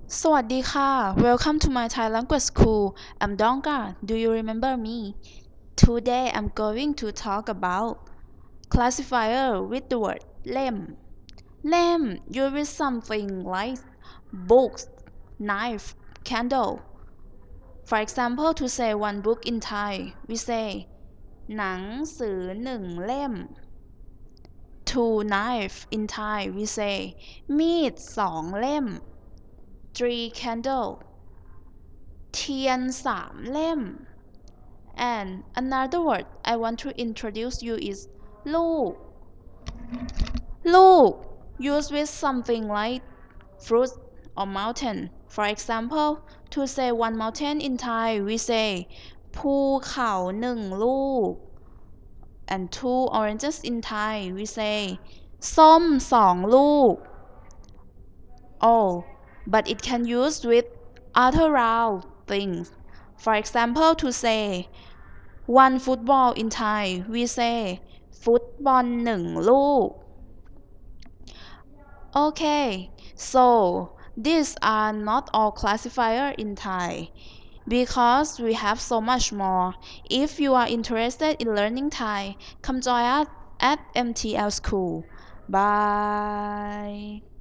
สวัสดีค่ะ Welcome to my Thai language school. I'm Donga. Do you remember me? Today I'm going to talk about classifier with the word เล่ม เล่ม used with something like books, knife, candle. For example, to say one book in Thai, we say หนังสือ1 เล่ม Two knife in Thai, we say มีด 2 เล่ม Three candle เทียน 3 เล่ม and another word I want to introduce you is ลูก ลูก used with something like fruit or mountain. For example, to say one mountain in Thai, we say ภูเขา 1 ลูก and two oranges in Thai, we say ส้ม 2 ลูก. Oh, but it can use with other round things. For example, to say one football in Thai, we say ฟุตบอล 1 ลูก. Okay, so these are not all classifier in Thai because we have so much more. If you are interested in learning Thai, come join us at MTL School. Bye.